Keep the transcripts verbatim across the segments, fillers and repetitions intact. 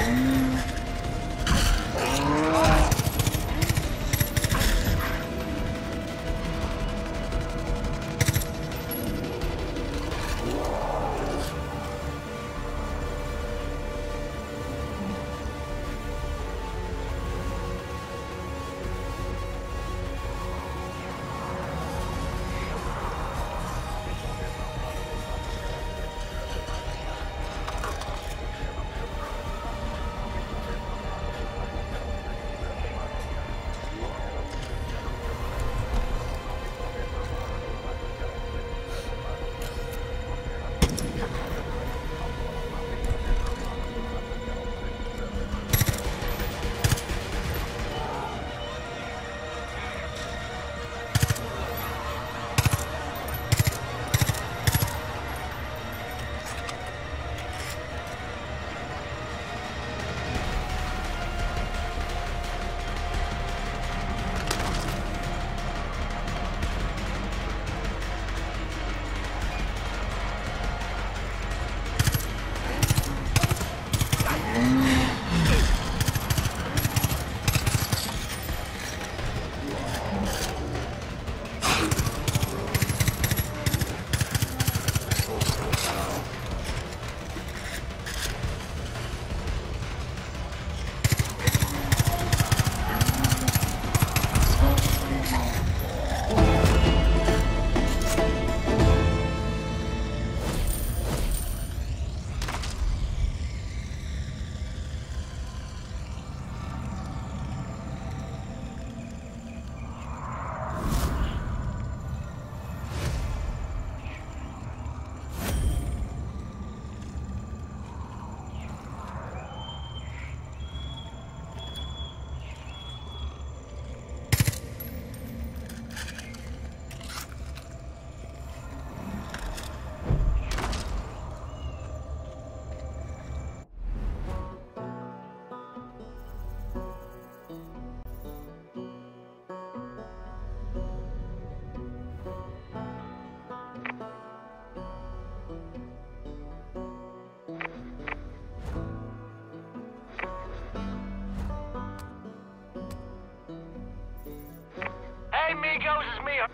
Migos, it's me.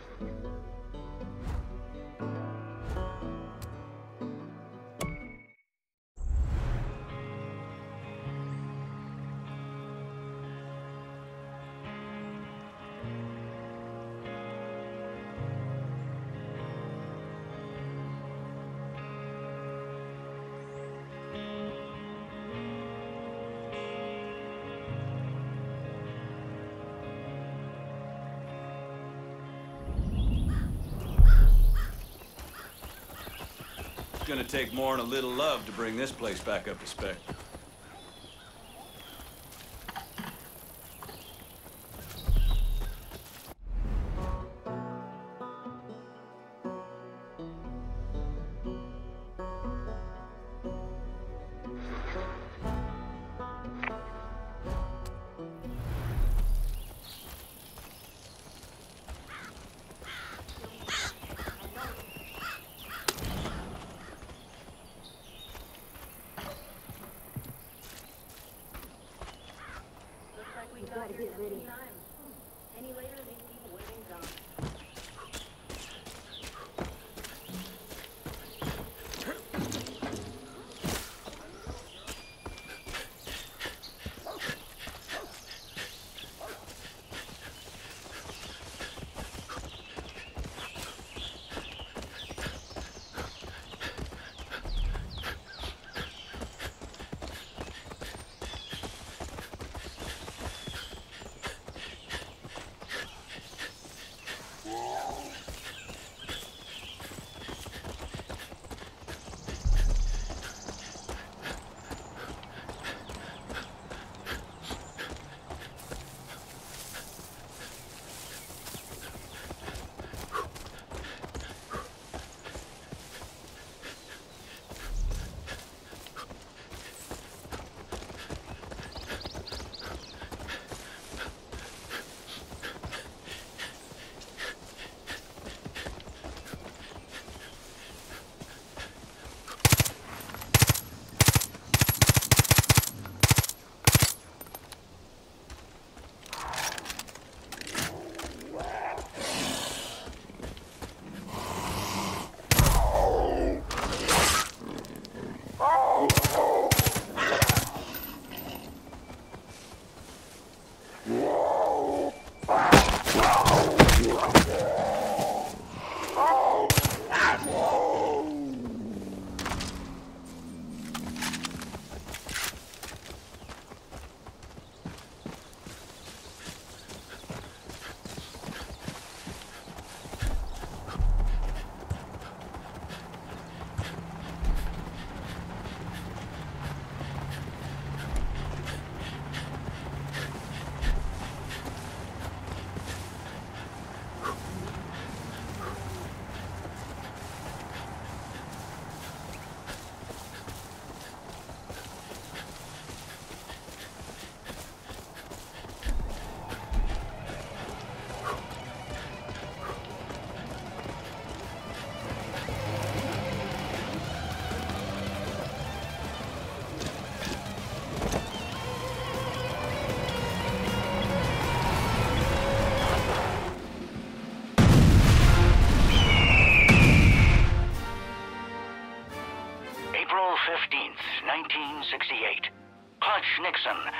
It's gonna take more than a little love to bring this place back up to spec. Gotta get ready. Any later, these people waiting gone.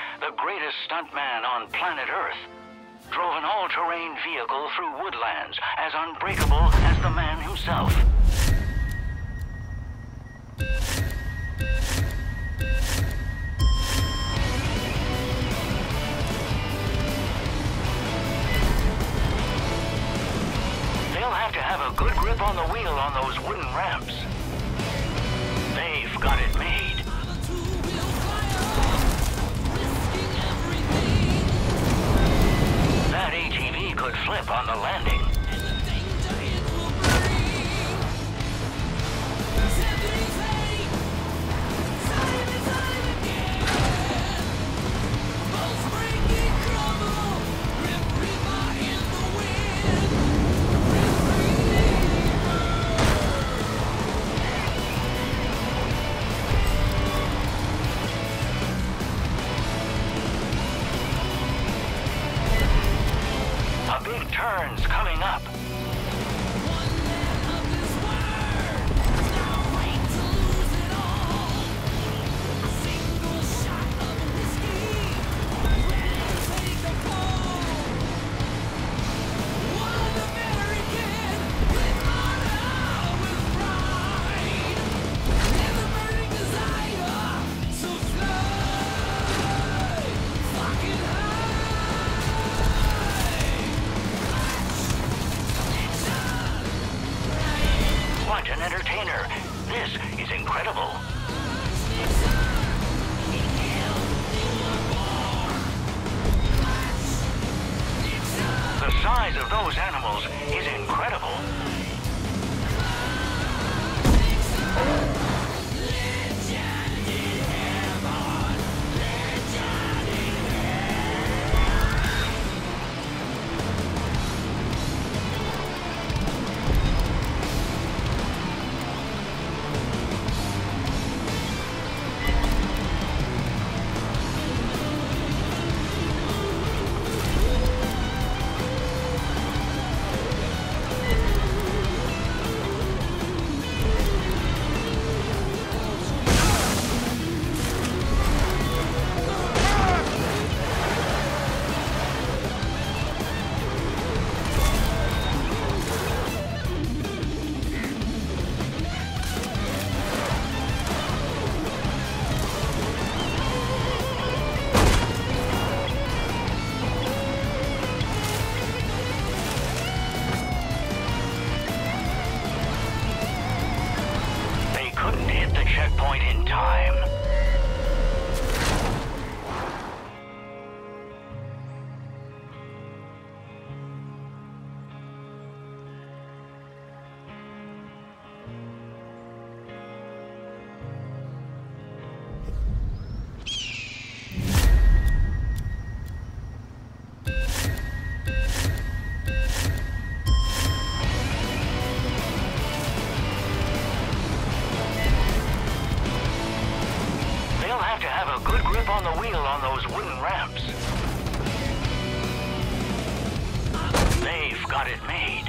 the greatest stuntman on planet Earth, drove an all-terrain vehicle through woodlands as unbreakable as the man himself. They'll have to have a good grip on the wheel on those wooden ramps. They've got it made. That A T V could flip on the landing. Turns coming up. What an entertainer. This is incredible. The size of those animals is incredible. Checkpoint in time. To have a good grip on the wheel on those wooden ramps. They've got it made.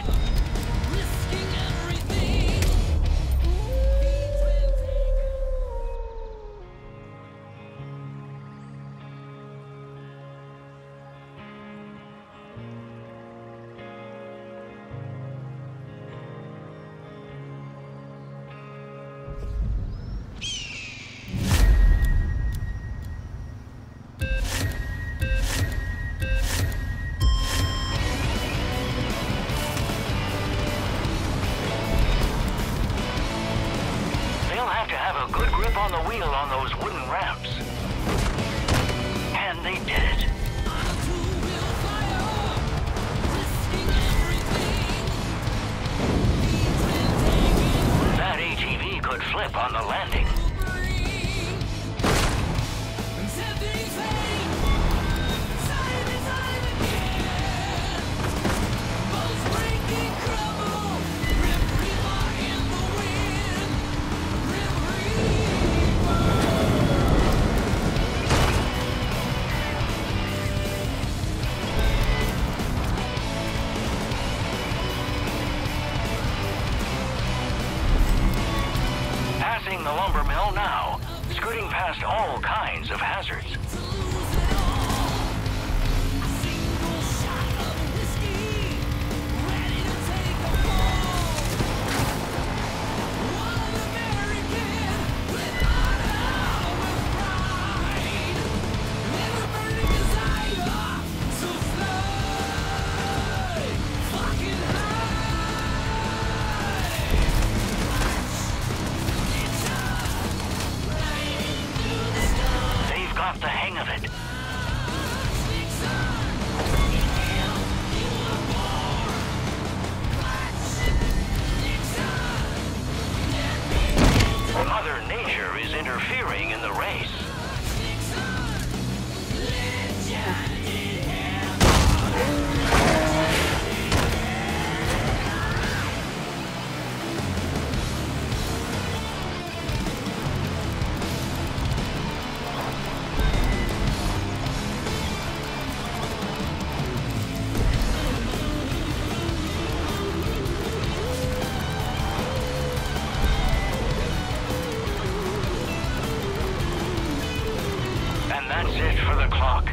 That's it for the clock.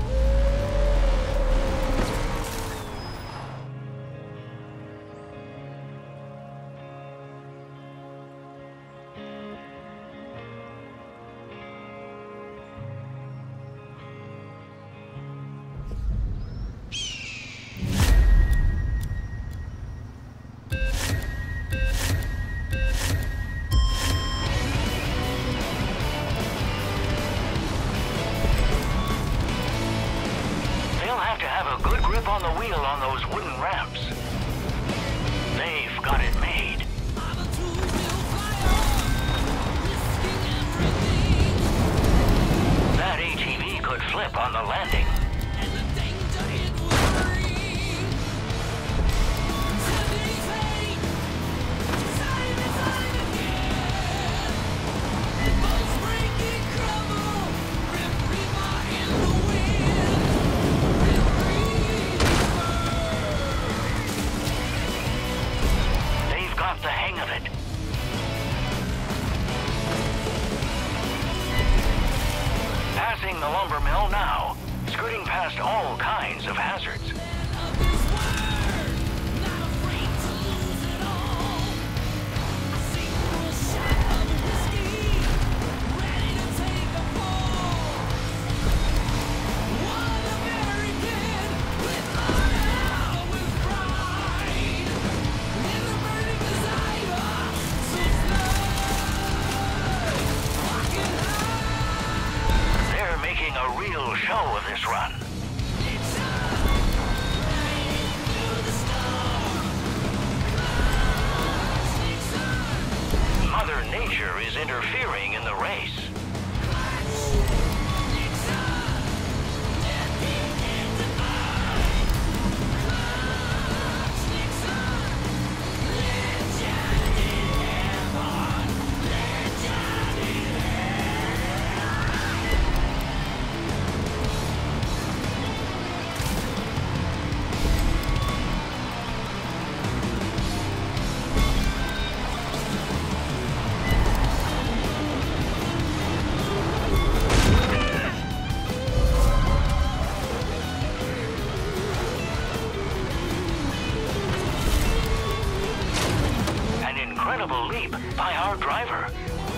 Have a good grip on the wheel on those wooden ramps. They've got it made. That A T V could flip on the landing. The hang of it. Passing the lumber mill now, skirting past all kinds of hazards. A real show of this run. Mother Nature is interfering in the race. Incredible leap by our driver.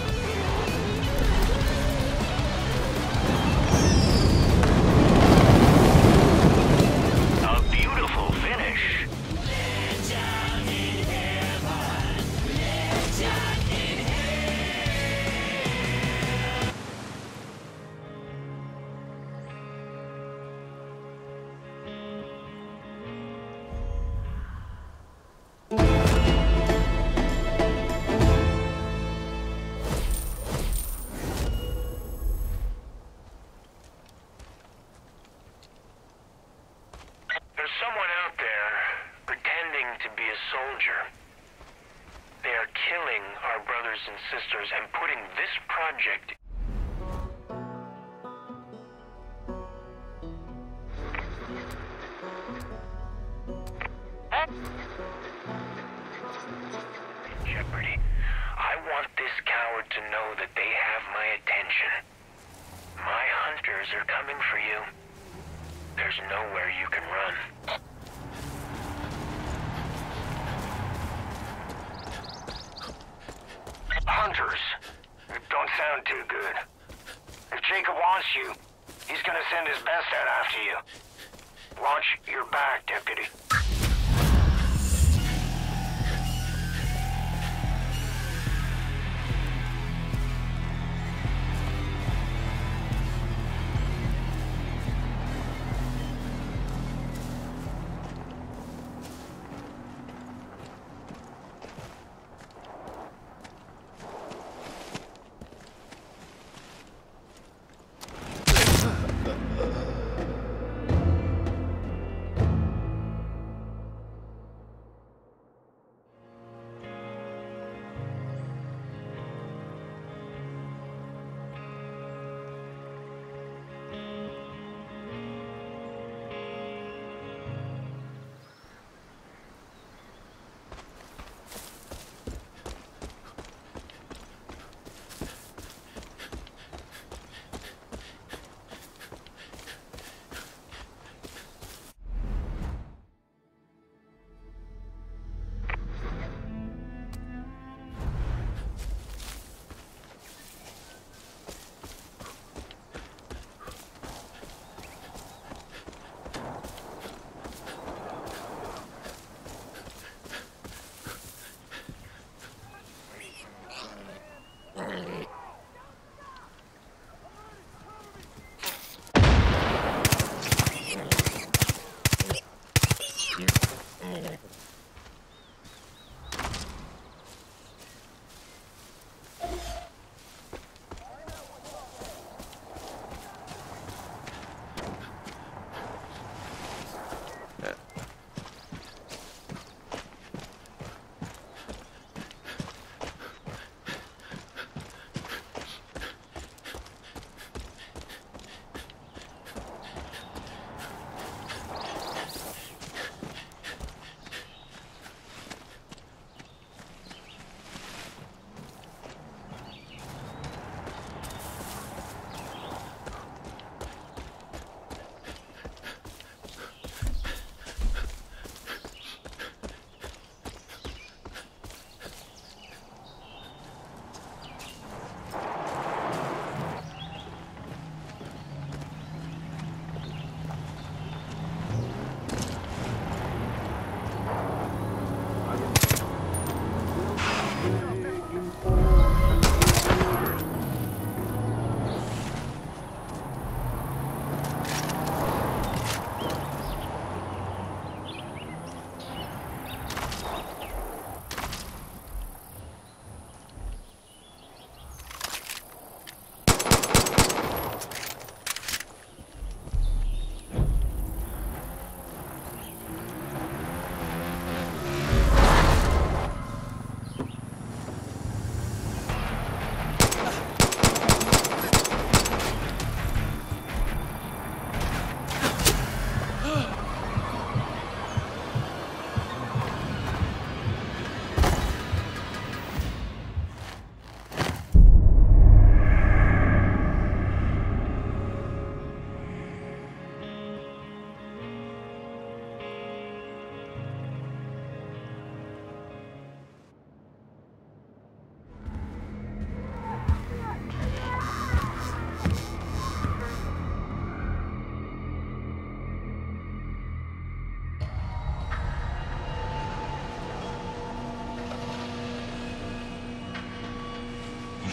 A beautiful finish. Legend in heaven. Legend in Someone out there pretending to be a soldier. They are killing our brothers and sisters and putting this project in jeopardy. I want this coward to know that they have my attention. My hunters are coming for you. There's nowhere you can run. Hunters. It don't sound too good. If Jacob wants you, he's gonna send his best out after you. Watch your back, deputy.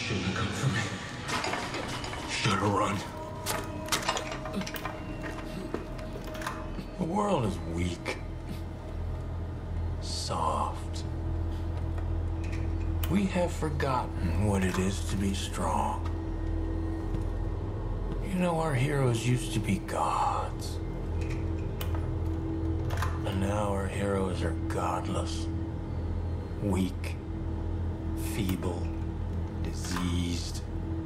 Shouldn't have come for me. Should have run. The world is weak. Soft. We have forgotten what it is to be strong. You know, our heroes used to be gods. And now our heroes are godless. Weak. Feeble. Diseased.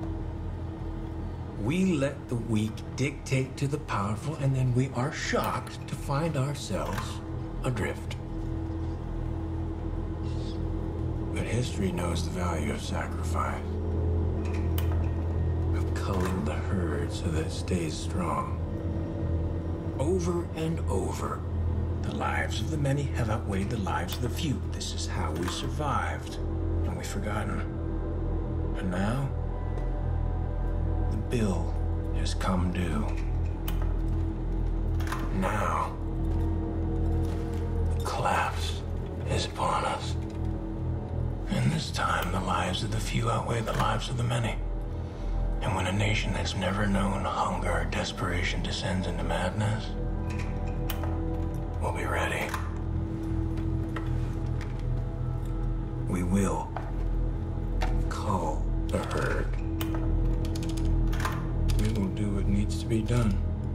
We let the weak dictate to the powerful, and then we are shocked to find ourselves adrift. But history knows the value of sacrifice. Of culling the herd so that it stays strong. Over and over, the lives of the many have outweighed the lives of the few. This is how we survived, and we've forgotten. And now, the bill has come due. Now, the collapse is upon us. And this time, the lives of the few outweigh the lives of the many. And when a nation that's never known hunger or desperation descends into madness, we'll be ready. We will cull the herd. We will do what needs to be done.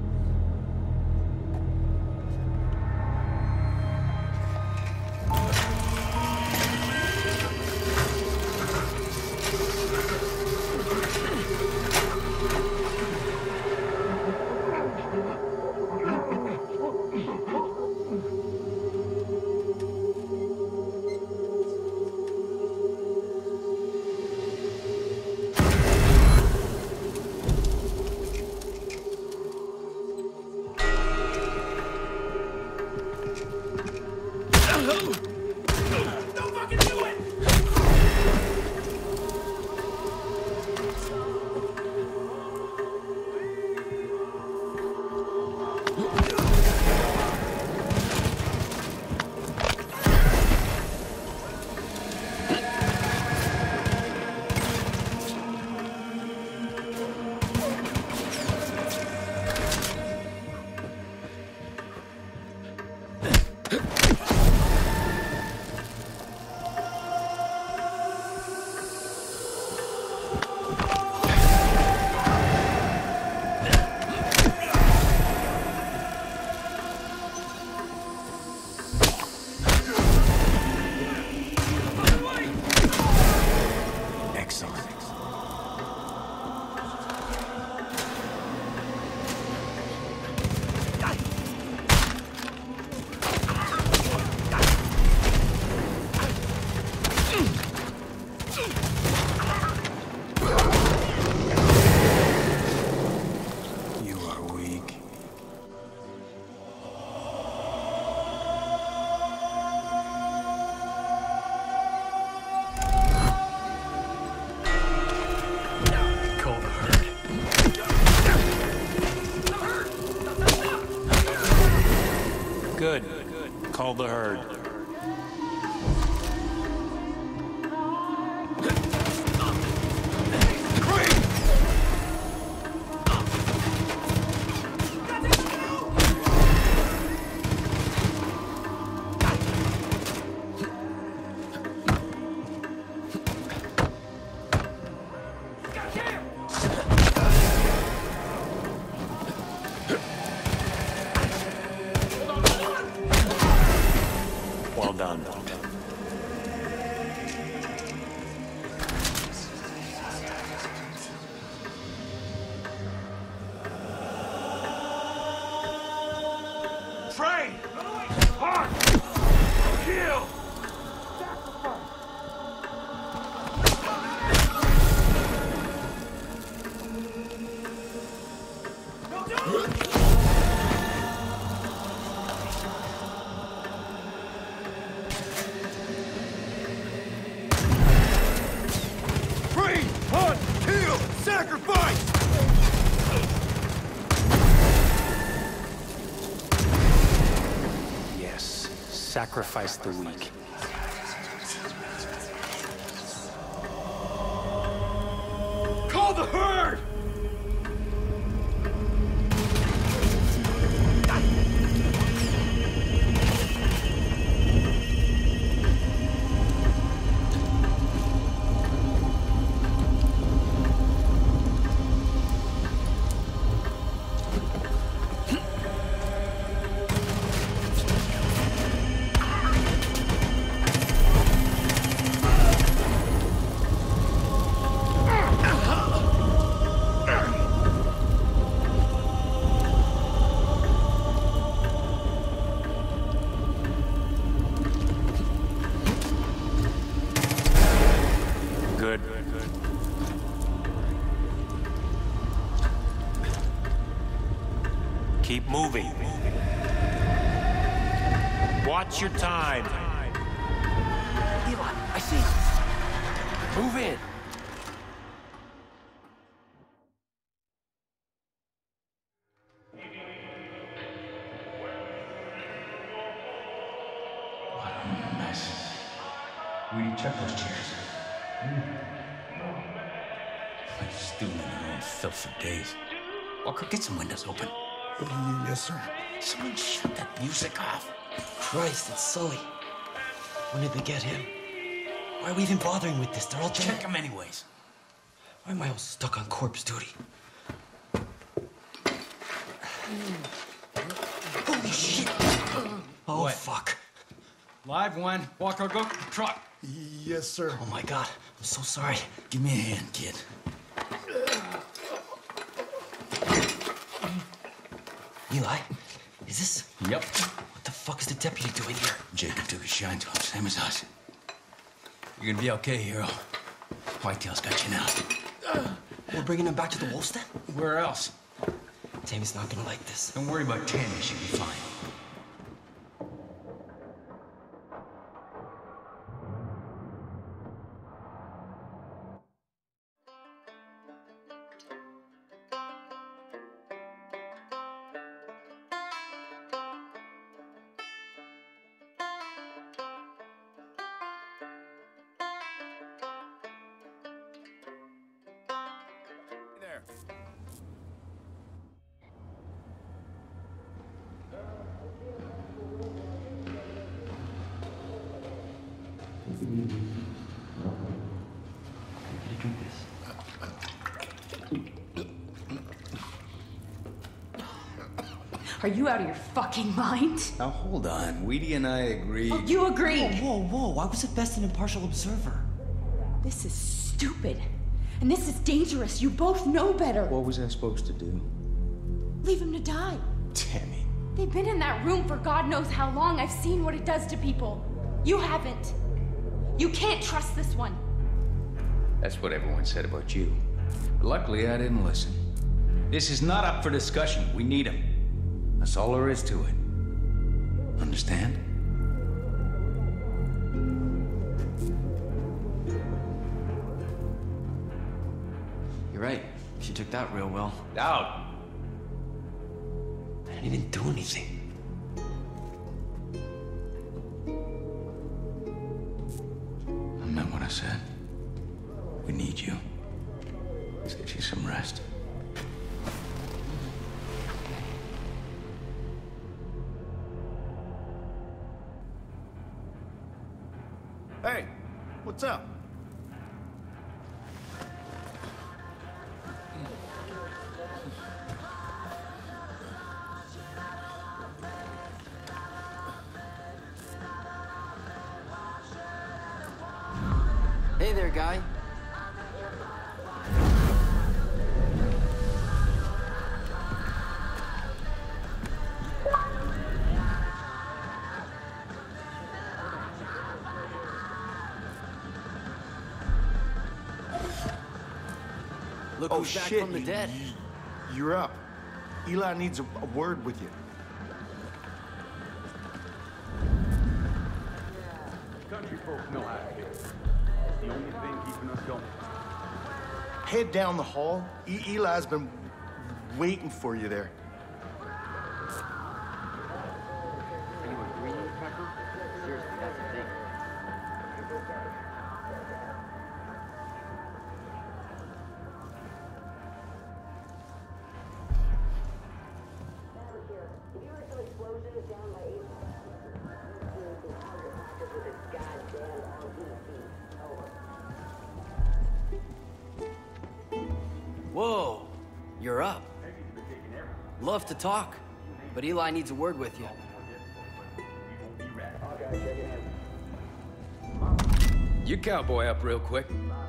Good. Call the herd. Well done. Train! Heart! Kill! Train! Hunt! Kill! Sacrifice! Yes. Sacrifice the weak. Keep moving. Watch your time. Eli, I see you. Move in. What a mess. Weedy, check those chairs. Like stewing in their own filth for days. Walker, get some windows open. Yes, sir. Someone shut that music off. Christ, it's Sully. When did they get him? Why are we even bothering with this? They're all dead. Check them anyways. Why am I all stuck on corpse duty? Holy shit! Oh, What? fuck. Live one. Walker, go truck. Yes, sir. Oh, my God. I'm so sorry. Give me a hand, kid. Eli, is this... Yep. What the fuck is the deputy doing here? Jacob took a shine to him, same as us. You're gonna be okay, hero. Whitetail's got you now. We're bringing him back to the wolf's den? Where else? Tammy's not gonna like this. Don't worry about Tammy, she'll be fine. Are you out of your fucking mind? Now hold on. Weedy and I agree. Oh, you agree! Whoa, whoa, whoa. I was at best an impartial observer. This is stupid. And this is dangerous. You both know better. What was I supposed to do? Leave him to die. Tammy. They've been in that room for God knows how long. I've seen what it does to people. You haven't. You can't trust this one. That's what everyone said about you. But luckily, I didn't listen. This is not up for discussion. We need him. That's all there is to it. Understand? You're right. She took that real well. Out. I didn't even do anything. I meant what I said. We need you. Let's get you some rest. Hey, what's up? Hey there, guy. Look Oh, who's back shit. from the you- dead. you- You're up. Eli needs a, a word with you. Country folk know how to kill. It's the only thing keeping us going. Head down the hall. E Eli's been waiting for you there. Anyone green, Pepper? Seriously, that's the thing. Whoa, you're up. Love to talk, but Eli needs a word with you. You cowboy up real quick.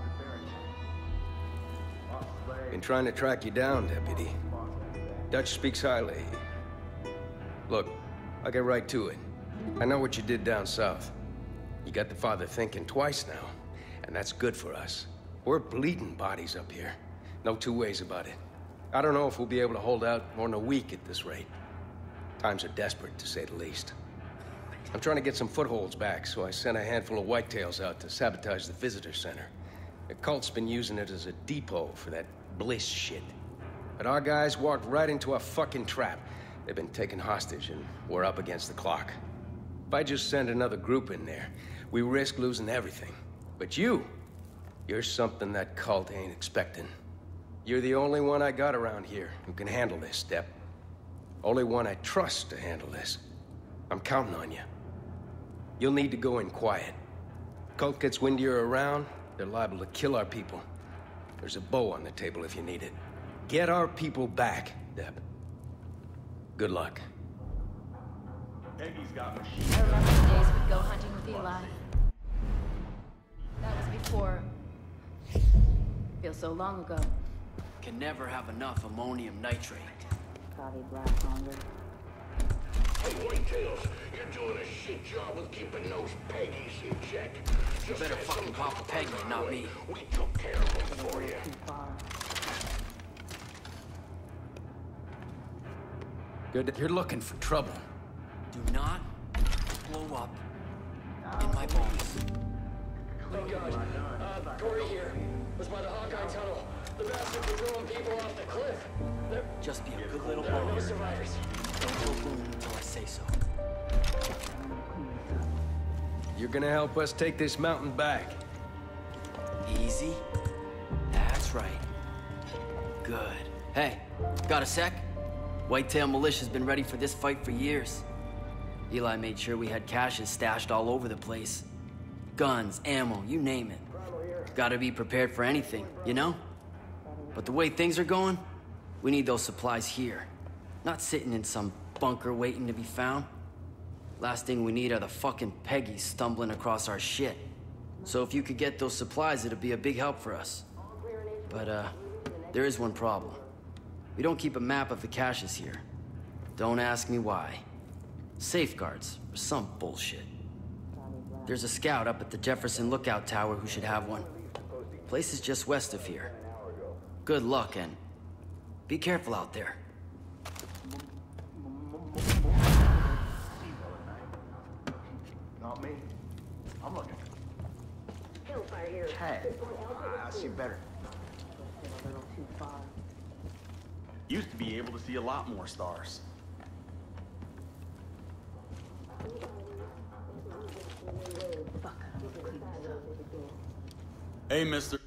Been trying to track you down, Deputy. Dutch speaks highly. Look, I'll get right to it. I know what you did down south. You got the father thinking twice now, and that's good for us. We're bleeding bodies up here. No two ways about it. I don't know if we'll be able to hold out more than a week at this rate. Times are desperate, to say the least. I'm trying to get some footholds back, so I sent a handful of whitetails out to sabotage the visitor center. The cult's been using it as a depot for that Bliss shit. But our guys walked right into a fucking trap. They've been taken hostage, and we're up against the clock. If I just send another group in there, we risk losing everything. But you, you're something that cult ain't expecting. You're the only one I got around here who can handle this, Step. Only one I trust to handle this. I'm counting on you. You'll need to go in quiet. Cult gets wind you're around, they're liable to kill our people. There's a bow on the table if you need it. Get our people back, Deb. Good luck. Peggy's got machine. I remember the days we'd go hunting with Eli. That was before... Feels so long ago. Can never have enough ammonium nitrate. Probably black hunger. Hey, Whitetails, you're doing a shit job of keeping those Peggies in check. You better fucking pop a Peggy, not me. We took care of them for you. Too far. Good that you're looking for trouble. Do not blow up in my bones. Oh God, uh, Corey here. Was by the Hawkeye tunnel. The bastards were throwing people off the cliff. There, Just be a good little there are no boy. survivors. Don't go boom until I say so. You're gonna help us take this mountain back. Easy. That's right. Good. Hey, got a sec? Whitetail Militia's been ready for this fight for years. Eli made sure we had caches stashed all over the place. Guns, ammo, you name it. Gotta be prepared for anything, you know? But the way things are going, we need those supplies here. Not sitting in some bunker waiting to be found. Last thing we need are the fucking Peggies stumbling across our shit. So if you could get those supplies, it'd be a big help for us. But, uh, there is one problem. We don't keep a map of the caches here. Don't ask me why. Safeguards, or some bullshit. There's a scout up at the Jefferson Lookout Tower who should have one. Place is just west of here. Good luck, and be careful out there. Not me. I'm looking. Hellfire here. Hey, I see better. A little too far. Used to be able to see a lot more stars. Fuck. Clean this up. Hey, mister.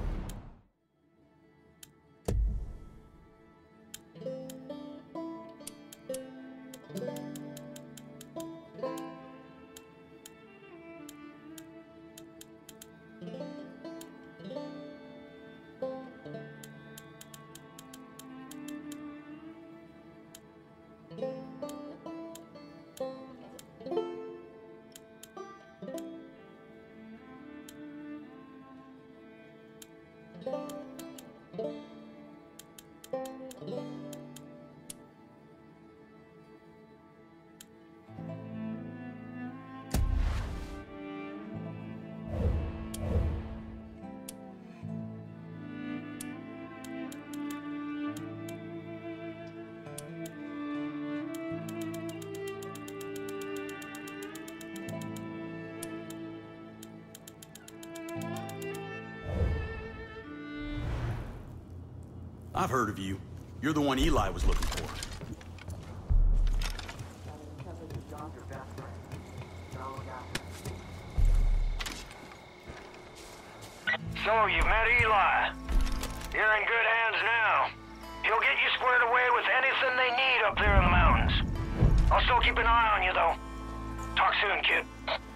I've heard of you. You're the one Eli was looking for. So, you've met Eli. You're in good hands now. He'll get you squared away with anything they need up there in the mountains. I'll still keep an eye on you, though. Talk soon, kid.